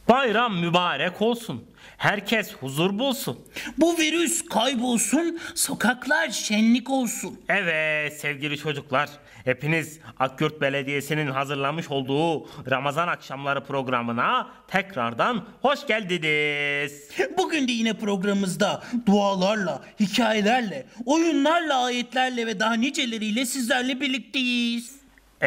Bayram mübarek olsun. Herkes huzur bulsun. Bu virüs kaybolsun, sokaklar şenlik olsun. Evet sevgili çocuklar, hepiniz Akyurt Belediyesi'nin hazırlamış olduğu Ramazan akşamları programına tekrardan hoş geldiniz. Bugün de yine programımızda dualarla, hikayelerle, oyunlarla, ayetlerle ve daha niceleriyle sizlerle birlikteyiz.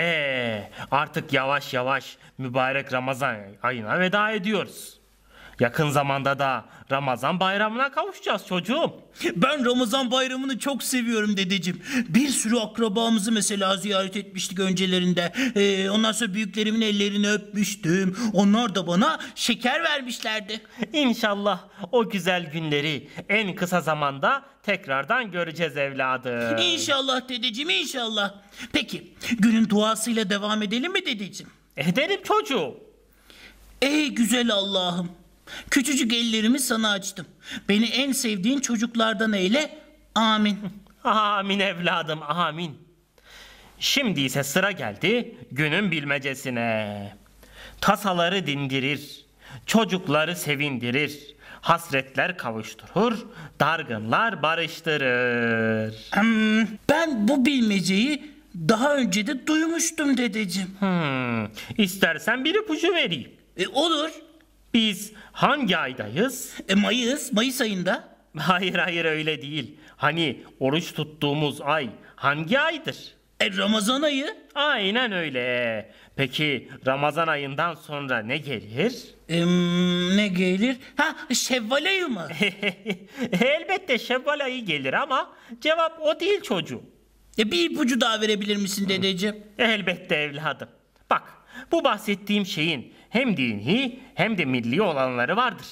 Artık yavaş yavaş mübarek Ramazan ayına veda ediyoruz. Yakın zamanda da Ramazan bayramına kavuşacağız çocuğum. Ben Ramazan bayramını çok seviyorum dedeciğim. Bir sürü akrabamızı mesela ziyaret etmiştik öncelerinde. Ondan sonra büyüklerimin ellerini öpmüştüm. Onlar da bana şeker vermişlerdi. İnşallah o güzel günleri en kısa zamanda tekrardan göreceğiz evladım. İnşallah dedeciğim, inşallah. Peki günün duasıyla devam edelim mi dedeciğim? Edelim çocuğum. Ey güzel Allah'ım, küçücük ellerimi sana açtım. Beni en sevdiğin çocuklardan eyle. Amin. Amin evladım, amin. Şimdi ise sıra geldi günün bilmecesine. Tasaları dindirir, çocukları sevindirir, hasretler kavuşturur, dargınlar barıştırır. Ben bu bilmeceyi daha önce de duymuştum dedeciğim. İstersen bir ipucu vereyim. Olur. Biz hangi aydayız? Mayıs ayında. Hayır öyle değil. Hani oruç tuttuğumuz ay hangi aydır? Ramazan ayı. Aynen öyle. Peki Ramazan ayından sonra ne gelir? Ne gelir? Şevval ayı mı? Elbette Şevval ayı gelir ama cevap o değil çocuğum. Bir ipucu daha verebilir misin dedeciğim? Elbette evladım. Bak, bu bahsettiğim şeyin hem dini hem de milli olanları vardır.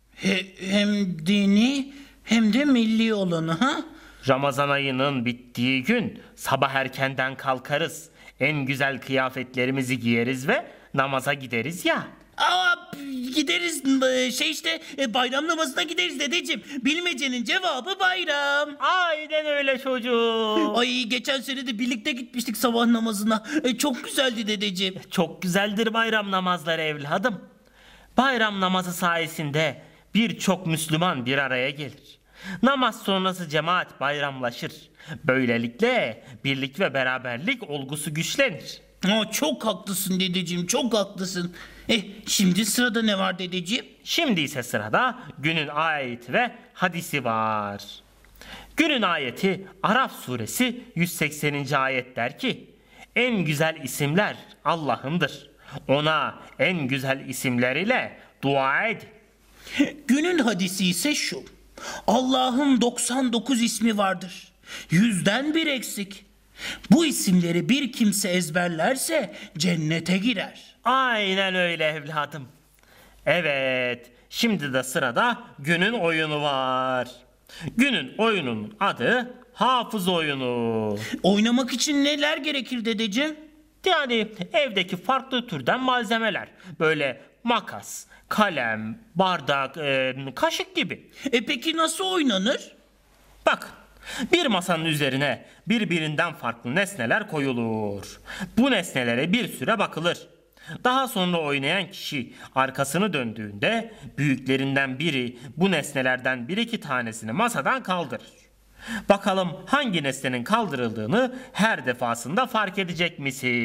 Hem dini hem de milli olanı ha? Ramazan ayının bittiği gün sabah erkenden kalkarız. En güzel kıyafetlerimizi giyeriz ve namaza gideriz ya. Gideriz bayram namazına gideriz dedeciğim. Bilmecenin cevabı bayram. Aynen öyle çocuğum. Ay geçen sene de birlikte gitmiştik sabah namazına. Çok güzeldi dedeciğim. Çok güzeldir bayram namazları evladım. Bayram namazı sayesinde birçok Müslüman bir araya gelir. Namaz sonrası cemaat bayramlaşır. Böylelikle birlik ve beraberlik olgusu güçlenir. Çok haklısın dedeciğim, çok haklısın. Şimdi sırada ne var dedeciğim? Şimdi ise sırada günün ayeti ve hadisi var. Günün ayeti Araf suresi 180. ayet der ki: en güzel isimler Allah'ındır. Ona en güzel isimler ile dua edin. Günün hadisi ise şu: Allah'ın 99 ismi vardır. 100'den bir eksik. Bu isimleri bir kimse ezberlerse cennete girer. Aynen öyle evladım. Evet, şimdi de sırada günün oyunu var. Günün oyunun adı hafız oyunu. Oynamak için neler gerekir dedeciğim? Yani evdeki farklı türden malzemeler. Böyle makas, kalem, bardak, kaşık gibi. Peki nasıl oynanır? Bak, bir masanın üzerine birbirinden farklı nesneler koyulur. Bu nesnelere bir süre bakılır. Daha sonra oynayan kişi arkasını döndüğünde büyüklerinden biri bu nesnelerden bir iki tanesini masadan kaldırır. Bakalım hangi nesnenin kaldırıldığını her defasında fark edecek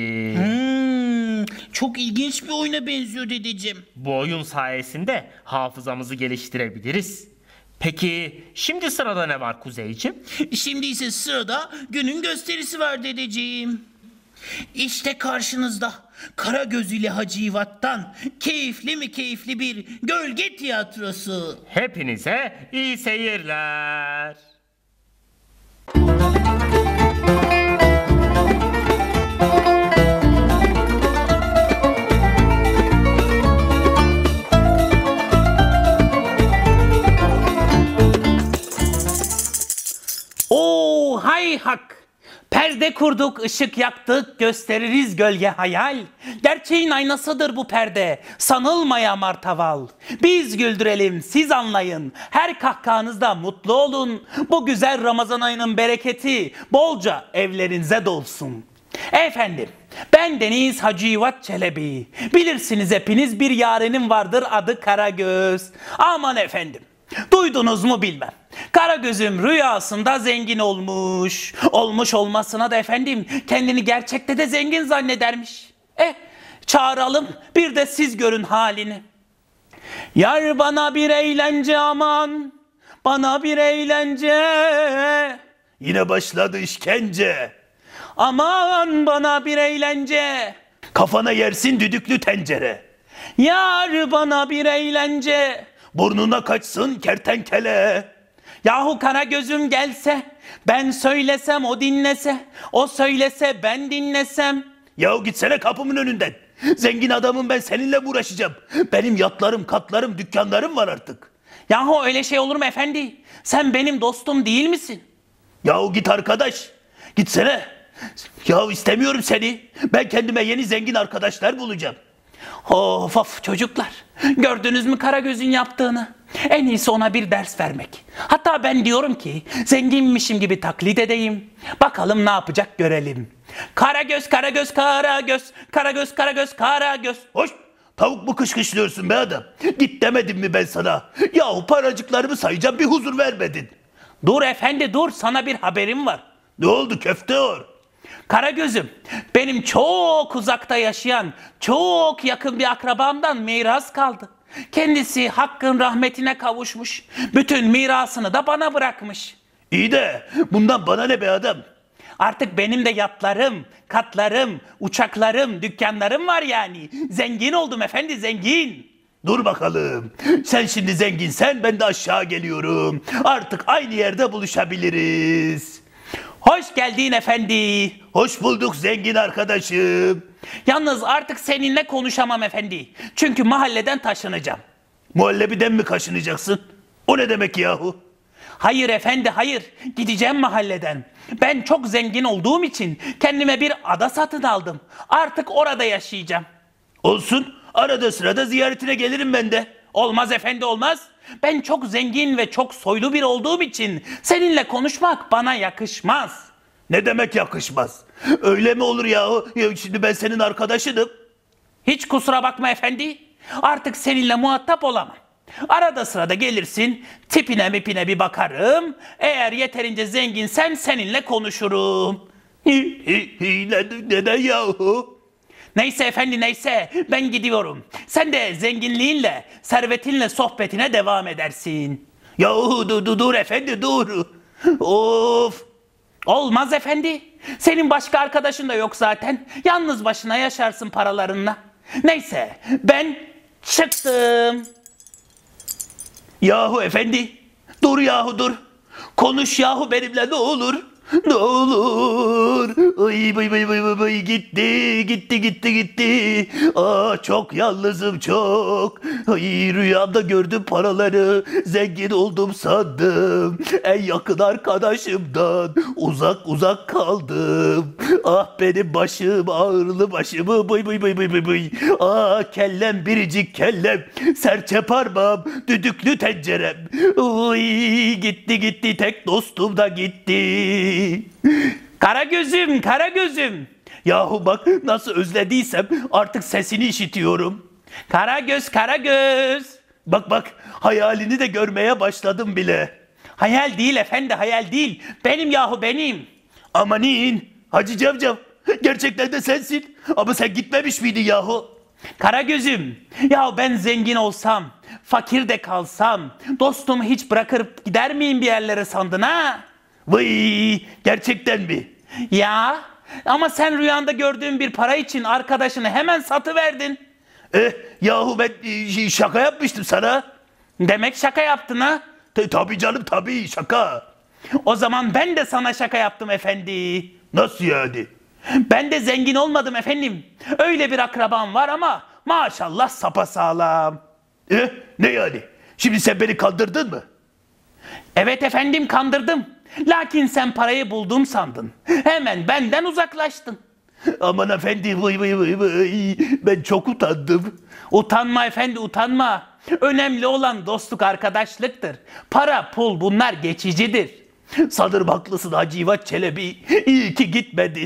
misin? Çok ilginç bir oyuna benziyor dedeciğim. Bu oyun sayesinde hafızamızı geliştirebiliriz. Peki şimdi sırada ne var Kuzeyciğim? Şimdi ise sırada günün gösterisi var dedeciğim. İşte karşınızda Karagöz ile Hacivat'tan keyifli mi keyifli bir gölge tiyatrosu. Hepinize iyi seyirler. Hay hak! Perde kurduk, ışık yaktık, gösteririz gölge hayal. Gerçeğin aynasıdır bu perde, sanılmaya martaval. Biz güldürelim, siz anlayın, her kahkahanızda mutlu olun. Bu güzel Ramazan ayının bereketi bolca evlerinize dolsun. Efendim, ben Deniz Hacı Yivat Çelebi. Bilirsiniz hepiniz bir yarenim vardır adı Karagöz. Aman efendim, duydunuz mu bilmem. Karagöz'üm rüyasında zengin olmuş. Olmuş olmasına da efendim kendini gerçekte de zengin zannedermiş. Çağıralım bir de siz görün halini. Yar bana bir eğlence aman, bana bir eğlence. Yine başladı işkence. Aman bana bir eğlence. Kafana yersin düdüklü tencere. Yar bana bir eğlence. Burnuna kaçsın kertenkele. Yahu Karagöz'üm gelse, ben söylesem o dinlese, o söylese ben dinlesem. Yahu gitsene kapımın önünden. Zengin adamım ben, seninle mi uğraşacağım? Benim yatlarım, katlarım, dükkanlarım var artık. Yahu öyle şey olur mu efendi? Sen benim dostum değil misin? Yahu git arkadaş. Gitsene. Yahu istemiyorum seni. Ben kendime yeni zengin arkadaşlar bulacağım. Of of çocuklar. Gördünüz mü Karagöz'ün yaptığını? En iyisi ona bir ders vermek. Hatta ben diyorum ki zenginmişim gibi taklit edeyim. Bakalım ne yapacak görelim. Karagöz, Karagöz, Karagöz, Karagöz, Karagöz, Karagöz. Hoş. Tavuk mu kışkışlıyorsun be adam? Git demedim mi ben sana? Yahu paracıklarımı sayacağım, bir huzur vermedin. Dur efendi dur, sana bir haberim var. Ne oldu köfteor? Karagöz'üm, benim çok uzakta yaşayan, çok yakın bir akrabamdan miras kaldı. Kendisi Hakk'ın rahmetine kavuşmuş. Bütün mirasını da bana bırakmış. İyi de bundan bana ne be adam? Artık benim de yatlarım, katlarım, uçaklarım, dükkanlarım var yani. Zengin oldum efendi, zengin. Dur bakalım. Sen şimdi zenginsen ben de aşağı geliyorum. Artık aynı yerde buluşabiliriz. Hoş geldin efendi. Hoş bulduk zengin arkadaşım. Yalnız artık seninle konuşamam efendi. Çünkü mahalleden taşınacağım. Muhallebiden mi kaşınacaksın? O ne demek yahu? Hayır efendi hayır. Gideceğim mahalleden. Ben çok zengin olduğum için kendime bir ada satın aldım. Artık orada yaşayacağım. Olsun. Arada sırada ziyaretine gelirim ben de. Olmaz efendi olmaz. Ben çok zengin ve çok soylu bir olduğum için seninle konuşmak bana yakışmaz. Ne demek yakışmaz? Öyle mi olur yahu? Ya şimdi ben senin arkadaşınım. Hiç kusura bakma efendi. Artık seninle muhatap olamam. Arada sırada gelirsin, tipine mipine bir bakarım. Eğer yeterince zenginsen seninle konuşurum. Neden yahu? Neyse efendi neyse, ben gidiyorum. Sen de zenginliğinle, servetinle sohbetine devam edersin. Yahu dur efendi dur. Of. Olmaz efendi. Senin başka arkadaşın da yok zaten. Yalnız başına yaşarsın paralarınla. Neyse ben çıktım. Yahu efendi. Dur yahu dur. Konuş yahu benimle ne olur. Ne olur. Ay bay bay bay bay gitti. Çok yalnızım çok. Ay rüyamda gördüm paraları. Zengin oldum sandım. En yakın arkadaşımdan uzak kaldım. Ah benim başım ağırlı başımı bay. Kellem biricik kellem. Serçe parmağım düdüklü tencerem. Oy gitti tek dostum da gitti. Karagöz'üm. Yahu bak nasıl özlediysem artık sesini işitiyorum. Karagöz. Bak hayalini de görmeye başladım bile. Hayal değil efendi hayal değil. Benim yahu benim. Amanin Hacı Cavcav gerçekten de sensin. Ama sen gitmemiş miydin yahu? Karagöz'üm. Ya ben zengin olsam, fakir de kalsam, dostumu hiç bırakıp gider miyim bir yerlere sandın ha? Vay gerçekten mi? Ya ama sen rüyanda gördüğün bir para için arkadaşını hemen satıverdin. Yahu ben şaka yapmıştım sana. Demek şaka yaptın ha? Tabii canım tabii şaka. O zaman ben de sana şaka yaptım efendi. Nasıl yani? Ben de zengin olmadım efendim. Öyle bir akrabam var ama maşallah sapasağlam. Ne yani? Şimdi sen beni kandırdın mı? Evet efendim kandırdım. Lakin sen parayı buldum sandın. Hemen benden uzaklaştın. Aman efendi vay. Ben çok utandım. Utanma efendi utanma. Önemli olan dostluk arkadaşlıktır. Para pul bunlar geçicidir. Sanırım haklısın Hacı Yivat Çelebi. İyi ki gitmedin.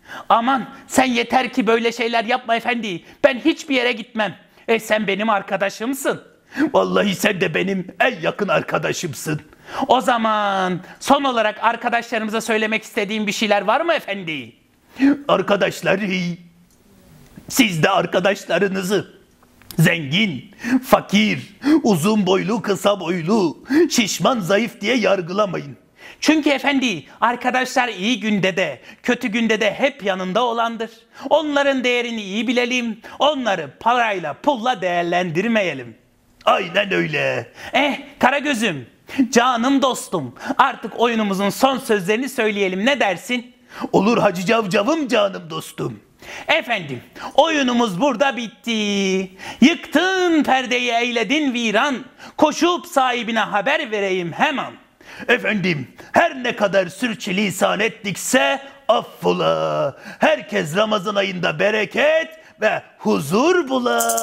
Aman sen yeter ki böyle şeyler yapma efendi. Ben hiçbir yere gitmem. Sen benim arkadaşımsın. Vallahi sen de benim en yakın arkadaşımsın. O zaman son olarak arkadaşlarımıza söylemek istediğim bir şeyler var mı efendi? Arkadaşlar, siz de arkadaşlarınızı zengin, fakir, uzun boylu, kısa boylu, şişman, zayıf diye yargılamayın. Çünkü efendi arkadaşlar iyi günde de kötü günde de hep yanında olandır. Onların değerini iyi bilelim. Onları parayla pulla değerlendirmeyelim. Aynen öyle. Karagöz'üm, canım dostum, artık oyunumuzun son sözlerini söyleyelim, ne dersin? Olur Hacı Cavcav'ım, canım dostum. Efendim, oyunumuz burada bitti. Yıktın perdeyi, eyledin viran. Koşup sahibine haber vereyim hemen. Efendim, her ne kadar sürçülisan ettikse affola. Herkes Ramazan ayında bereket ve huzur bula.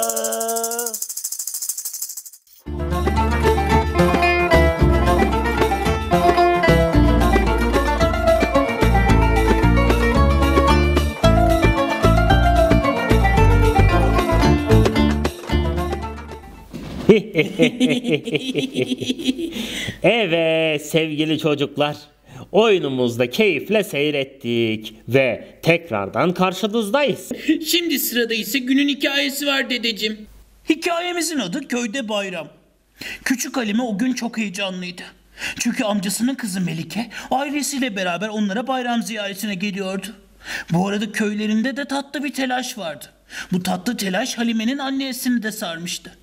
Evet sevgili çocuklar, oyunumuzda keyifle seyrettik ve tekrardan karşınızdayız. Şimdi sırada ise günün hikayesi var dedeciğim. Hikayemizin adı Köyde Bayram. Küçük Halime o gün çok heyecanlıydı. Çünkü amcasının kızı Melike ailesiyle beraber onlara bayram ziyaretine geliyordu. Bu arada köylerinde de tatlı bir telaş vardı. Bu tatlı telaş Halime'nin annesini de sarmıştı.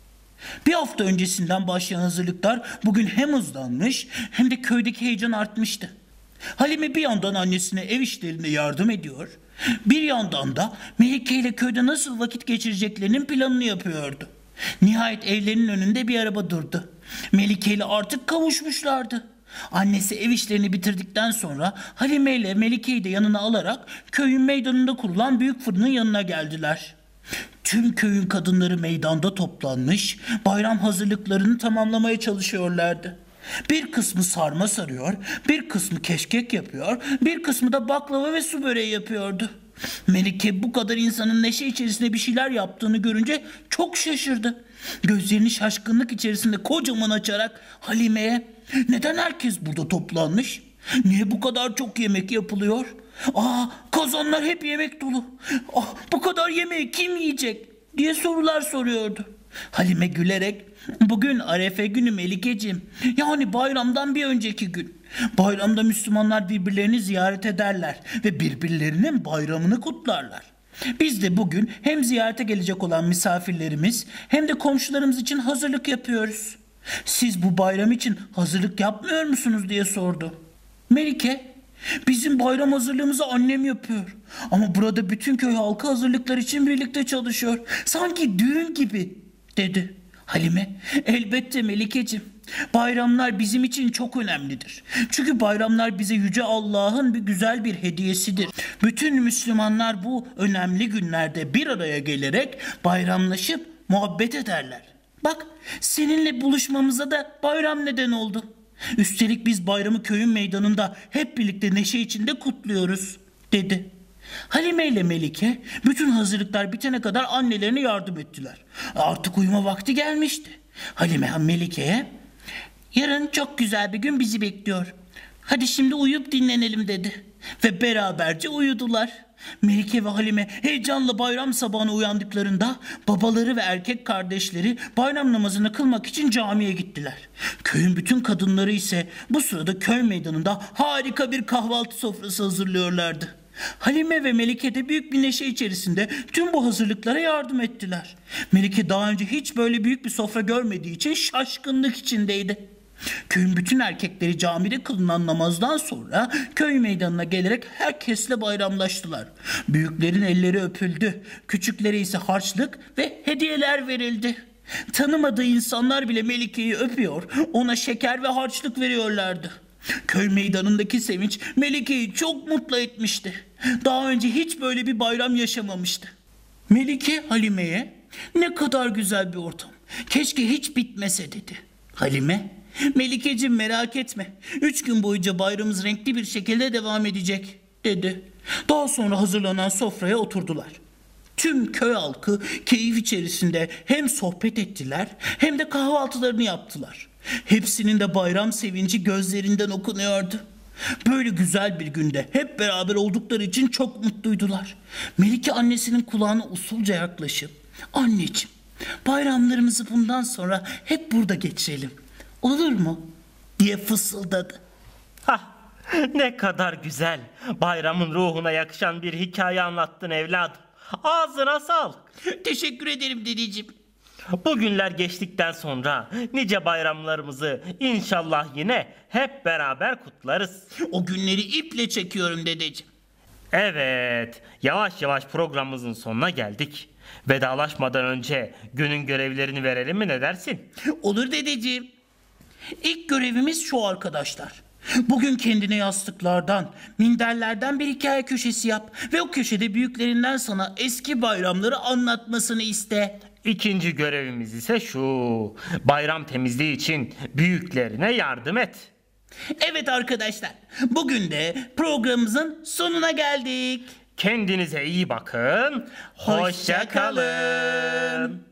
Bir hafta öncesinden başlayan hazırlıklar bugün hem hızlanmış hem de köydeki heyecan artmıştı. Halime bir yandan annesine ev işlerinde yardım ediyor, bir yandan da Melike ile köyde nasıl vakit geçireceklerinin planını yapıyordu. Nihayet evlerinin önünde bir araba durdu. Melike ile artık kavuşmuşlardı. Annesi ev işlerini bitirdikten sonra Halime ile Melike'yi de yanına alarak köyün meydanında kurulan büyük fırının yanına geldiler. Tüm köyün kadınları meydanda toplanmış, bayram hazırlıklarını tamamlamaya çalışıyorlardı. Bir kısmı sarma sarıyor, bir kısmı keşkek yapıyor, bir kısmı da baklava ve su böreği yapıyordu. Melike bu kadar insanın neşe içerisinde bir şeyler yaptığını görünce çok şaşırdı. Gözlerini şaşkınlık içerisinde kocaman açarak Halime'ye "Neden herkes burada toplanmış? Niye bu kadar çok yemek yapılıyor? Kazanlar hep yemek dolu. Bu kadar yemeği kim yiyecek?" diye sorular soruyordu. Halime gülerek "Bugün Arefe günü Melikeciğim. Yani bayramdan bir önceki gün. Bayramda Müslümanlar birbirlerini ziyaret ederler ve birbirlerinin bayramını kutlarlar. Biz de bugün hem ziyarete gelecek olan misafirlerimiz hem de komşularımız için hazırlık yapıyoruz. Siz bu bayram için hazırlık yapmıyor musunuz?" diye sordu. Melike, "Bizim bayram hazırlığımızı annem yapıyor. Ama burada bütün köy halkı hazırlıklar için birlikte çalışıyor. Sanki düğün gibi," dedi. Halime, "Elbette Melikeciğim. Bayramlar bizim için çok önemlidir. Çünkü bayramlar bize Yüce Allah'ın güzel bir hediyesidir. Bütün Müslümanlar bu önemli günlerde bir araya gelerek bayramlaşıp muhabbet ederler. Bak, seninle buluşmamıza da bayram neden oldu. Üstelik biz bayramı köyün meydanında hep birlikte neşe içinde kutluyoruz," dedi. Halime ile Melike bütün hazırlıklar bitene kadar annelerine yardım ettiler. Artık uyuma vakti gelmişti. Halime Melike'ye "Yarın çok güzel bir gün bizi bekliyor. Hadi şimdi uyuyup dinlenelim," dedi. Ve beraberce uyudular. Melike ve Halime heyecanla bayram sabahına uyandıklarında babaları ve erkek kardeşleri bayram namazını kılmak için camiye gittiler. Köyün bütün kadınları ise bu sırada köy meydanında harika bir kahvaltı sofrası hazırlıyorlardı. Halime ve Melike de büyük bir neşe içerisinde tüm bu hazırlıklara yardım ettiler. Melike daha önce hiç böyle büyük bir sofra görmediği için şaşkınlık içindeydi. Köyün bütün erkekleri camide kılınan namazdan sonra köy meydanına gelerek herkesle bayramlaştılar. Büyüklerin elleri öpüldü, küçüklere ise harçlık ve hediyeler verildi. Tanımadığı insanlar bile Melike'yi öpüyor, ona şeker ve harçlık veriyorlardı. Köy meydanındaki sevinç Melike'yi çok mutlu etmişti. Daha önce hiç böyle bir bayram yaşamamıştı. Melike Halime'ye "Ne kadar güzel bir ortam. Keşke hiç bitmese," dedi. Halime, "Melikeciğim merak etme. 3 gün boyunca bayramımız renkli bir şekilde devam edecek." dedi. Daha sonra hazırlanan sofraya oturdular. Tüm köy halkı keyif içerisinde hem sohbet ettiler hem de kahvaltılarını yaptılar. Hepsinin de bayram sevinci gözlerinden okunuyordu. Böyle güzel bir günde hep beraber oldukları için çok mutluydular. Melike annesinin kulağına usulca yaklaşıp "Anneciğim, bayramlarımızı bundan sonra hep burada geçirelim. Olur mu?" diye fısıldadı. Hah, ne kadar güzel. Bayramın ruhuna yakışan bir hikaye anlattın evladım. Ağzına sağlık. Teşekkür ederim dedeciğim. Bu günler geçtikten sonra nice bayramlarımızı inşallah yine hep beraber kutlarız. O günleri iple çekiyorum dedeciğim. Evet, yavaş yavaş programımızın sonuna geldik. Vedalaşmadan önce günün görevlerini verelim mi, ne dersin? Olur dedeciğim. İlk görevimiz şu arkadaşlar. Bugün kendine yastıklardan, minderlerden bir hikaye köşesi yap ve o köşede büyüklerinden sana eski bayramları anlatmasını iste. İkinci görevimiz ise şu: bayram temizliği için büyüklerine yardım et. Evet arkadaşlar, bugün de programımızın sonuna geldik. Kendinize iyi bakın. Hoşça kalın.